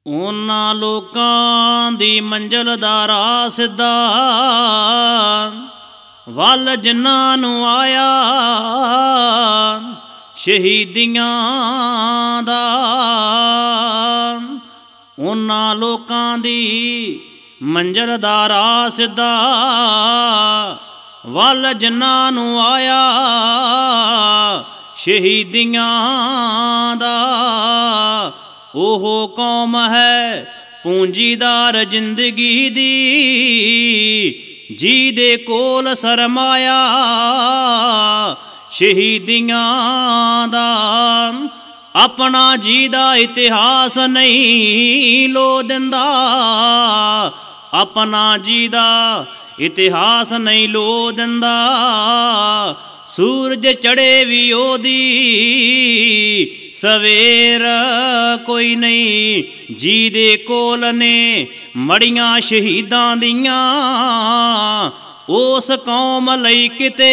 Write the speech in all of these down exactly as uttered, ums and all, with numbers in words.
ਉਹਨਾਂ ਲੋਕਾਂ ਦੀ ਮੰਜ਼ਿਲ ਦਾ ਰਾਹ ਸਿੱਧਾ ਵੱਲ ਜਿਨ੍ਹਾਂ ਨੂੰ ਆਇਆ ਸ਼ਹੀਦੀਆਂ ਦਾ। ਉਹਨਾਂ ਲੋਕਾਂ ਦੀ ਮੰਜ਼ਿਲ ਦਾ ਰਾਹ ਸਿੱਧਾ ਵੱਲ ਜਿਨ੍ਹਾਂ ਨੂੰ ਆਇਆ ਸ਼ਹੀਦੀਆਂ ਦਾ। ਉਹ ਕੌਮ ਹੈ ਪੂੰਜੀਦਾਰ ਜ਼ਿੰਦਗੀ ਦੀ ਜਿਹਦੇ ਕੋਲ ਸਰਮਾਇਆ ਸ਼ਹੀਦੀਆਂ ਦਾ। ਆਪਣਾ ਜੀ ਦਾ ਇਤਿਹਾਸ ਨਹੀਂ ਲੋ ਦਿੰਦਾ, ਆਪਣਾ ਜੀ ਦਾ ਇਤਿਹਾਸ ਨਹੀਂ ਲੋ ਦਿੰਦਾ। ਸੂਰਜ ਚੜ੍ਹੇ ਵੀ ਉਹਦੀ ਸਵੇਰ ਕੋਈ ਨਹੀਂ ਜਿਹਦੇ ਕੋਲ ਨੇ ਮੜੀਆਂ ਸ਼ਹੀਦਾਂ ਦੀਆਂ। ਉਸ ਕੌਮ ਲਈ ਕਿਤੇ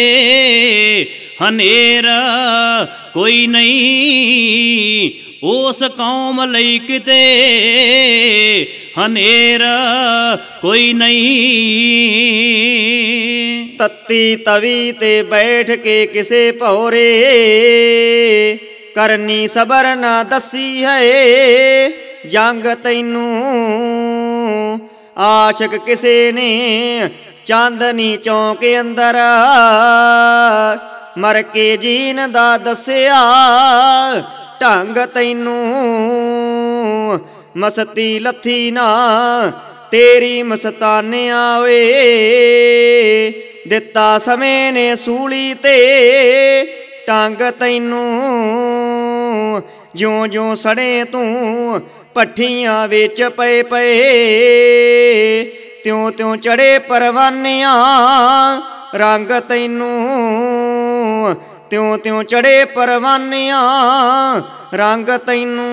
ਹਨੇਰ ਕੋਈ ਨਹੀਂ, ਉਸ ਕੌਮ ਲਈ ਕਿਤੇ ਹਨੇਰ ਕੋਈ ਨਹੀਂ। ਤੱਤੀ ਤਵੀ ਤੇ ਬੈਠ ਕੇ ਕਿਸੇ ਭੌਰੇ ਕਰਨੀ ਸਬਰ ਨਾ ਦੱਸੀ ਹੈ ਜੰਗ ਤੈਨੂੰ। ਆਸ਼ਕ ਕਿਸੇ ਨੇ ਚਾਂਦਨੀ ਚੌਂਕ ਅੰਦਰ ਮਰ ਕੇ ਜੀਣ ਦਾ ਦੱਸਿਆ ਢੰਗ ਤੈਨੂੰ। ਮਸਤੀ ਲੱਥੀ ਨਾ ਤੇਰੀ ਮਸਤਾਨਿਆ ਵੇ ਦਿੱਤਾ ਸਮੇਂ ਨੇ ਸੂਲੀ ਤੇ ਟੰਗ ਤੈਨੂੰ। ਜਿਉਂ ਜਿਉਂ ਸੜੇ ਤੂੰ ਭੱਠੀਆਂ ਵਿੱਚ ਪਏ ਪਏ ਤਿਉਂ ਤਿਉਂ ਚੜੇ ਪਰਵਾਨਿਆਂ ਰੰਗ ਤੈਨੂੰ। ਤਿਉਂ ਤਿਉਂ ਚੜੇ ਪਰਵਾਨਿਆਂ ਰੰਗ ਤੈਨੂੰ।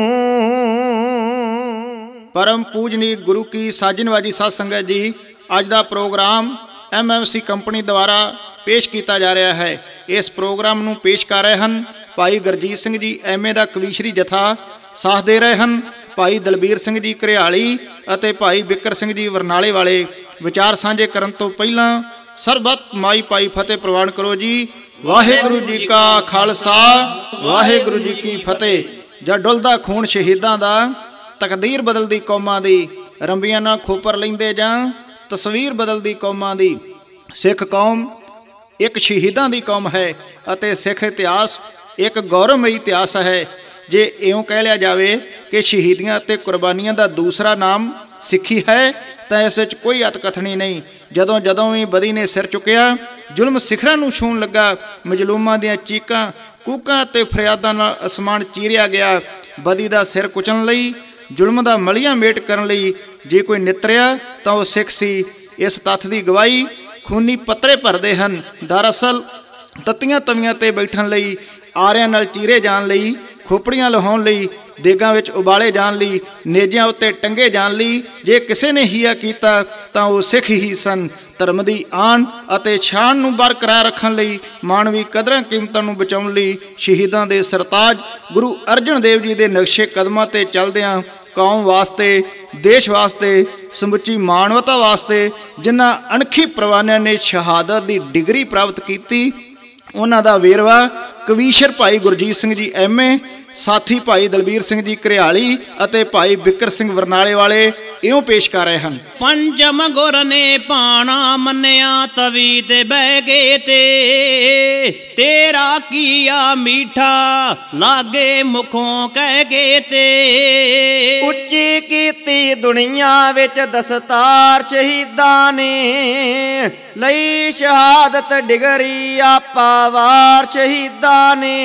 परम पूजनीय गुरु की साजनबाजी साध संगत जी, अज का programme M M C company द्वारा पेश किया जा रहा है। इस प्रोग्राम में पेश कर रहे हैं भाई गुरजीत सिंह जी एम ए का कवीशरी जथा, साथ दे रहे हैं भाई दलबीर सिंह जी घरियाली और भाई बिकर सिंह जी बरनाले वाले। विचार साझे करन तो पहला सरबत माई पाई फतेह प्रवान करो जी। वाहिगुरु जी का खालसा वाहिगुरु जी की फतेह। जब डुलदा खून शहीदां दा तकदीर बदलती कौमां दी, रंबियां ना खोपर लेंदे जां तस्वीर बदलती कौमां दी। सिख कौम एक शहीदां दी कौम है अते सिख इतिहास एक गौरवमयी इतिहास है। जे इउं कह लिया जाए कि शहीदियां ते कुर्बानियां दा दूसरा नाम सिखी है तो इस विच कोई अतकथनी नहीं। जदों जदों भी बदी ने सिर चुकिया जुल्म सिखरां नूं छूण लगा, मजलूमां दियां चीकां कूकां ते फरियादां नाल असमान चीरिया गया। बदी दा सिर कुचलण लई जुल्म का मलिया मेट करने लई जे कोई नितरिया तो वह सिख सी। इस तत्थ की गवाही खूनी पत्रे भरते हैं। दरअसल तत्तियां तवियां ते बैठण लई, आरियां नाल चीरे जाण लई, खोपड़ियां लहाउण लई, देगां विच उबाले जाण लई, नेजियां उत्ते टंगे जाण लई जे किसी ने हीया कीता तां वो सिख ही सन। धर्म की आन अते शान नूं बरकरार रखण लई, मानवी कदरां कीमतां नूं बचाउण लई शहीदां दे सरताज गुरु अर्जन देव जी दे नक्शे कदमां ते चलदिआं कौम वास्ते, देश वास्ते, समुची मानवता वास्ते जिन्हां अणखी परवानियां ने शहादत की डिग्री प्राप्त की उन्हां दा वेरवा कवीशर भाई गुरजीत सिंह जी एम ए, साथी भाई दलबीर सिंह जी घरियाली अते भाई बिकर सिंह बरनाले वाले इउं पेश कर रहे हैं। पंचम गुर ने पाना मन्निया तवी ते बह गए ते तेरा किया मीठा लागे मुखों कह गए ते। उच्ची कीती दुनिया विच दस्तार शहीदां ने लई शहादत डिगरी आपा वार शहीदां ने।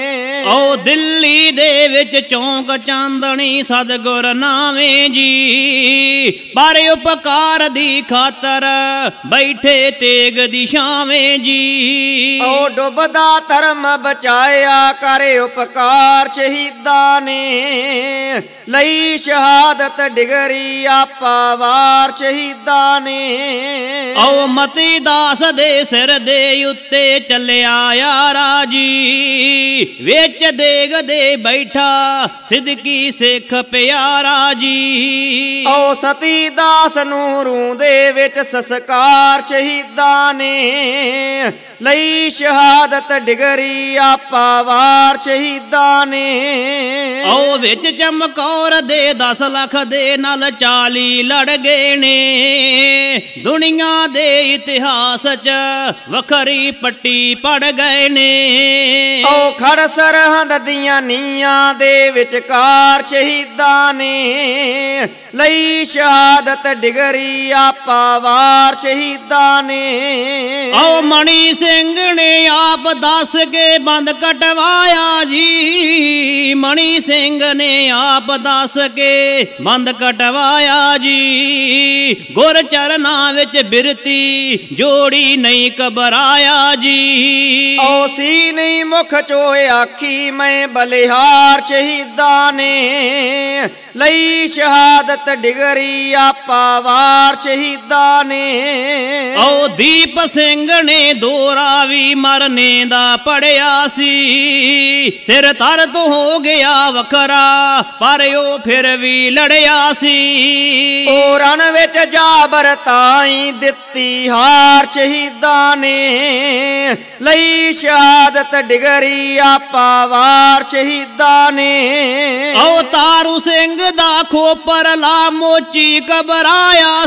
ओ दिल्ली दे विच चौंक चांदनी सतगुर नावे जी ਪਰ ਉਪਕਾਰ ਦੀ ਖਾਤਰ ਬੈਠੇ ਤੇਗ ਦੀ ਛਾਵੇਂ ਜੀ। ਓ ਡੁੱਬਦਾ ਧਰਮ ਬਚਾਇਆ ਕਰ ਉਪਕਾਰ ਸ਼ਹੀਦਾਂ ਨੇ, ਲਈ ਸ਼ਹਾਦਤ ਡਿਗਰੀ ਆਪਾ ਵਾਰ ਸ਼ਹੀਦਾਂ ਨੇ। ਓ ਮਤੀ ਦਾਸ ਦੇ ਸਿਰ ਦੇ ਉੱਤੇ ਚੱਲਿਆ ਯਾਰਾ ਜੀ, ਵਿੱਚ ਦੇਗ ਦੇ ਬੈਠਾ ਸਿੱਧਕੀ ਸਿੱਖ ਪਿਆਰਾ ਜੀ। ਓ ਸਤੀ ਦਾਸ ਨੂੰ ਰੂੰ ਦੇ ਵਿੱਚ ਸੰਸਕਾਰ ਸ਼ਹੀਦਾਂ ਨੇ, ਲਈ ਸ਼ਹਾਦਤ ਡਿਗਰੀ ਆਪਾ ਵਾਰ ਸ਼ਹੀਦਾਂ ਨੇ। ਓ ਵਿੱਚ ਚਮਕੌਰ ਦੇ ਦਸ ਲੱਖ ਦੇ ਨਾਲ ਚਾਲੀ ਲੜ ਗਏ ਨੇ, ਦੁਨੀਆ ਦੇ ਇਤਿਹਾਸ ਚ ਵੱਖਰੀ ਪੱਟੀ ਪੜ ਗਏ ਨੇ। ਓ ਖੜ ਸਰਹੰਦ ਦੀਆਂ ਨੀਆਂ ਦੇ ਵਿਚਕਾਰ ਸ਼ਹੀਦਾਂ ਨੇ, ਲਈ ਸ਼ਹਾਦਤ ਡਿਗਰੀ ਆਪਾ ਵਾਰ ਸ਼ਹੀਦਾਂ ਨੇ। ਓ ਮਣੀ ਸਿੰਘ ਨੇ ਆਪ ਦੱਸ ਕੇ ਬੰਦ ਕਟਵਾਇਆ ਜੀ, ਮਣੀ ਸਿੰਘ ਨੇ ਆਪ ਦੱਸ ਕੇ ਬੰਦ ਕਟਵਾਇਆ ਜੀ। ਗੁਰ ਚਰਨਾਂ ਵਿੱਚ ਬਿਰਤੀ ਜੋੜੀ ਨਹੀਂ ਘਬਰਾਇਆ ਜੀ। ਓ ਸੀ ਨਹੀਂ ਮੁਖ ਚੋ ਆਖੀ ਮੈਂ ਬਲਿਹਾਰ ਸ਼ਹੀਦਾਂ ਨੇ, ਲਈ ਸ਼ਹਾਦਤ ਡਿਗਰੀ ਆਪਾ ਵਾਰ ਸ਼ਹੀਦਾਂ ਨੇ। ਓ ਦੀਪ ਸਿੰਘ ਨੇ ਦੋਰਾ ਵੀ ਮਰਨੇ ਦਾ ਪੜਿਆ ਸੀ, ਸਿਰ ਧਰ ਤੋਂ ਹੋ ਗਿਆ ਵੱਖਰਾ ਪਰ ਉਹ ਫਿਰ ਵੀ ਲੜਿਆ ਸੀ। ਓ ਰਣ ਵਿੱਚ ਜਾਬਰ ਤਾਈ ਦਿੱਤੀ ਹਾਰ ਸ਼ਹੀਦਾਂ ਨੇ, ਲਈ ਸ਼ਹਾਦਤ ਡਿਗਰੀ ਆਪਾ ਵਾਰ ਸ਼ਹੀਦਾਂ ਨੇ। ਓ ਤਾਰੂ ਸਿੰਘ ਦਾ ਖੋਪਰ ਲਾ ਮੋਚੀ ਘਬਰਾਇਆ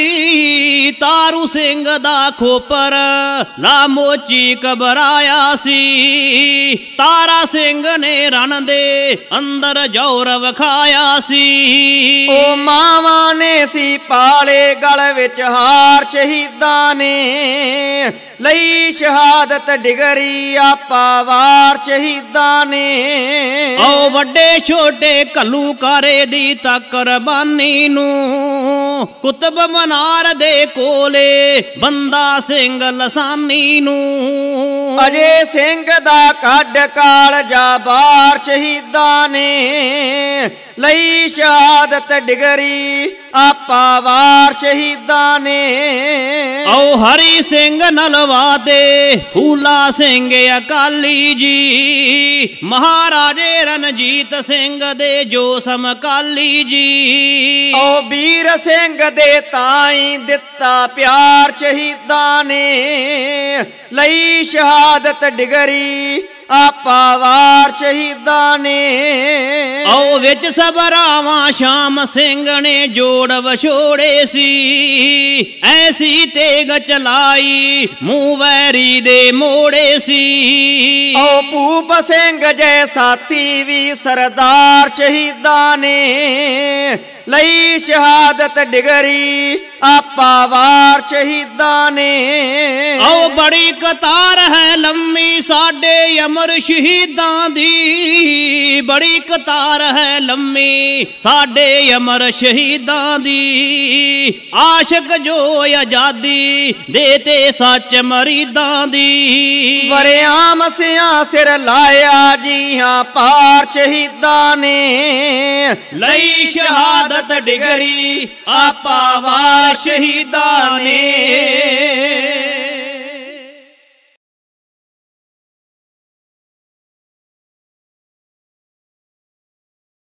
ਸੀ, ਤਾਰੂ ਸਿੰਘ ਦਾ ਖੋਪਰ ਲਾ ਮੋਚੀ ਘਬਰਾਇਆ ਸੀ। ਤਾਰਾ ਸਿੰਘ ਨੇ ਰਣ ਦੇ ਅੰਦਰ ਜੌਰ ਵਿਖਾਇਆ ਸੀ। ਓ ਮਾਵਾਂ ਨੇ ਸੀ ਪਾਲੇ ਗਲ ਵਿੱਚ ਹਾਰ ਸ਼ਹੀਦਾਂ ਨੇ, ਲਈ ਸ਼ਹਾਦਤ ਡਿਗਰੀ ਆਪਾ ਵਾਰ ਸ਼ਹੀਦਾਂ ਨੇ। ਓ ਵੱਡੇ ਛੋਟੇ ਘੱਲੂਕਾਰੇ ਦੀ ਤਾਂ ਕੁਰਬਾਨੀ ਨੂੰ, ਕੁਤਬ ਮਨਾਰ ਦੇ ਕੋਲੇ ਬੰਦਾ ਸਿੰਘ ਲਸਾਨੀ ਨੂੰ। ਅਜੇ ਸਿੰਘ ਦਾ ਕੱਢ ਕਾਲਜਾ ਬਾਰ ਸ਼ਹੀਦਾਂ ਨੇ, ਲਈ ਸ਼ਹਾਦਤ ਡਿਗਰੀ ਆਪਾ ਵਾਰ ਸ਼ਹੀਦਾਂ ਨੇ। ਓ ਹਰੀ ਸਿੰਘ ਨਲਵਾ ਦੇ ਫੂਲਾ ਸਿੰਘ ਅਕਾਲੀ ਜੀ, ਮਹਾਰਾਜੇ ਰਣਜੀਤ ਸਿੰਘ ਦੇ ਜੋ ਸਮਕਾਲੀ ਜੀ। ਓ ਵੀਰ ਸਿੰਘ ਦੇ ਤਾਈ ਦਿੱਤਾ ਪਿਆਰ ਸ਼ਹੀਦਾਂ ਨੇ, ਲਈ ਸ਼ਹਾਦਤ ਡਿਗਰੀ ਆਪਾ ਵਾਰ ਸ਼ਹੀਦਾਂ ਨੇ। ਓ ਵਿੱਚ ਸਬਰਾਵਾਂ ਸ਼ਾਮ ਸਿੰਘ ਨੇ ਜੋੜ ਵਿਛੋੜੇ ਸੀ, ਐਸੀ ਤੇਗ ਚਲਾਈ ਮੂੰਹ ਵੈਰੀ ਦੇ ਮੋੜੇ ਸੀ। ਓ ਭੂਪ ਸਿੰਘ ਜੈ ਸਾਥੀ ਵੀ ਸਰਦਾਰ ਸ਼ਹੀਦਾਂ ਨੇ, ਲਈ ਸ਼ਹਾਦਤ ਡਿਗਰੀ ਆਪਾ ਵਾਰ ਸ਼ਹੀਦਾਂ ਨੇ। ਓ ਬੜੀ ਕਤਾਰ ਹੈ ਲੰਮੀ ਸਾਡੇ ਅਮਰ ਸ਼ਹੀਦਾਂ ਦੀ, ਬੜੀ ਕਤਾਰ ਹੈ ਲੰਮੀ ਸਾਡੇ ਅਮਰ ਸ਼ਹੀਦਾਂ ਦੀ। ਆਸ਼ਕ ਜੋ ਆਜ਼ਾਦੀ ਦੇ ਤੇ ਸੱਚ ਮਰੀਦਾਂ ਦੀ, ਵਰਿਆਮ ਸਿਆਂ ਸਿਰ ਲਾਇਆ ਜੀ ਹਾਂ ਪਾਰ ਸ਼ਹੀਦਾਂ ਨੇ, ਲਈ ਸ਼ਹਾਦਤ ਡਿਗਰੀ ਆਪਾ ਵਾਰ ਸ਼ਹੀਦਾਂ ਨੇ।